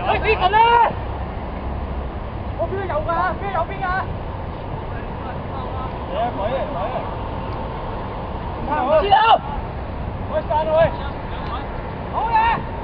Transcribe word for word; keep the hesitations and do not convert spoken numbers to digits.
喂，死神啦！我邊度有㗎？邊度有邊㗎？嚟啊！鬼啊！鬼啊！唔怕唔知道。喂，散啦喂！好嘢！